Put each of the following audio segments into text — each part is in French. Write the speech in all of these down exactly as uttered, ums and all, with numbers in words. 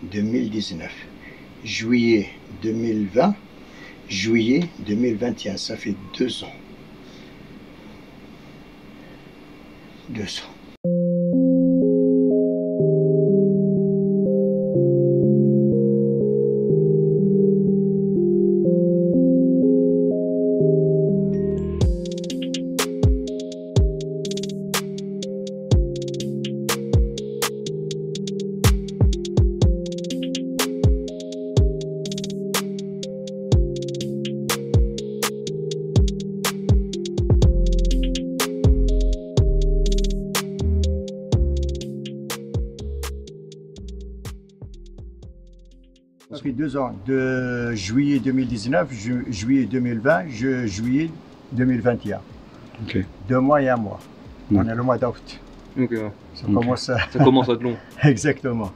deux mille dix-neuf, juillet deux mille vingt, juillet deux mille vingt et un, ça fait deux ans. Deux ans. Ça fait deux ans, de juillet deux mille dix-neuf, ju juillet deux mille vingt, ju juillet deux mille vingt et un. Okay. Deux mois et un mois. Ouais. On est le mois d'août. Okay, ouais. Ça, okay. commence à... Ça commence à être long. Exactement.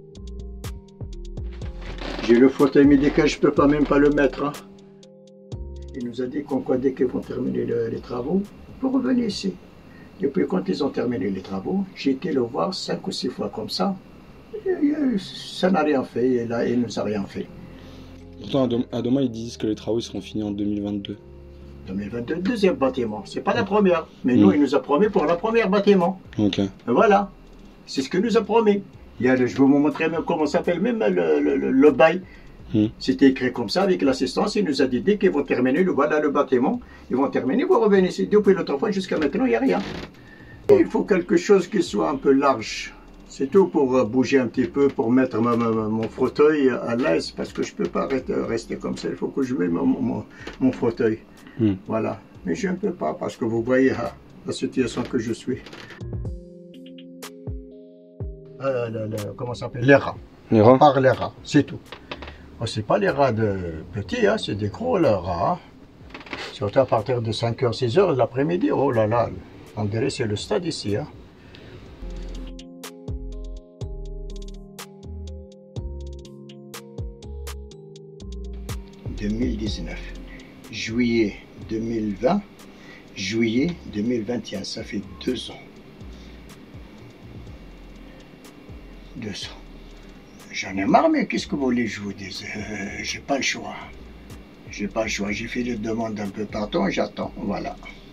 J'ai le fauteuil médical, je ne peux pas même pas le mettre. Hein. Il nous a dit qu'on quoi dès qu'ils vont terminer le, les travaux, pour revenir ici. Et puis quand ils ont terminé les travaux, j'ai été le voir cinq ou six fois comme ça. Ça n'a rien fait, et là, il ne nous a rien fait. Pourtant, à Doma, ils disent que les travaux seront finis en deux mille vingt-deux. deux mille vingt-deux, deuxième bâtiment, c'est pas la première. Mais mmh. nous, il nous a promis pour la première bâtiment. Ok. Et voilà, c'est ce que nous a promis. Il y a le, je vais vous montrer même comment s'appelle même le, le, le, le bail. Mmh. C'était écrit comme ça avec l'assistance. Il nous a dit dès qu'ils vont terminer, le, voilà le bâtiment, ils vont terminer, vous revenez ici. Depuis l'autre fois jusqu'à maintenant, il n'y a rien. Et il faut quelque chose qui soit un peu large. C'est tout pour bouger un petit peu, pour mettre ma, ma, mon fauteuil à l'aise, parce que je ne peux pas rester, rester comme ça, il faut que je mette mon, mon, mon fauteuil. Mm. Voilà. Mais je ne peux pas, parce que vous voyez ah, la situation que je suis. Euh, le, le, comment ça s'appelle? Les rats. Les rats? Par les rats, c'est tout. Oh, c'est pas les rats de petits, hein, c'est des gros les rats. Surtout à partir de cinq heures, six heures de l'après-midi, oh là là, on dirait c'est le stade ici. Hein. deux mille dix-neuf, juillet deux mille vingt, juillet deux mille vingt et un, ça fait deux ans. Deux ans. J'en ai marre, mais qu'est-ce que vous voulez que je vous dise? euh, J'ai pas le choix. J'ai pas le choix. J'ai fait des demandes un peu partout et j'attends. Voilà.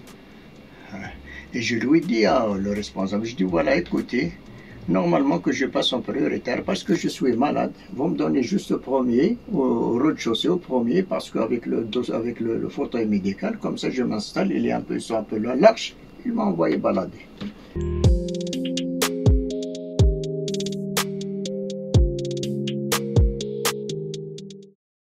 Et je lui dis à le responsable, je dis voilà, écoutez, normalement que je passe en prioritaire parce que je suis malade. Vous me donnez juste le premier, au rez-de-chaussée au premier, parce qu'avec le, avec le, le fauteuil médical, comme ça je m'installe, il est un peu, un peu large, il m'a envoyé balader.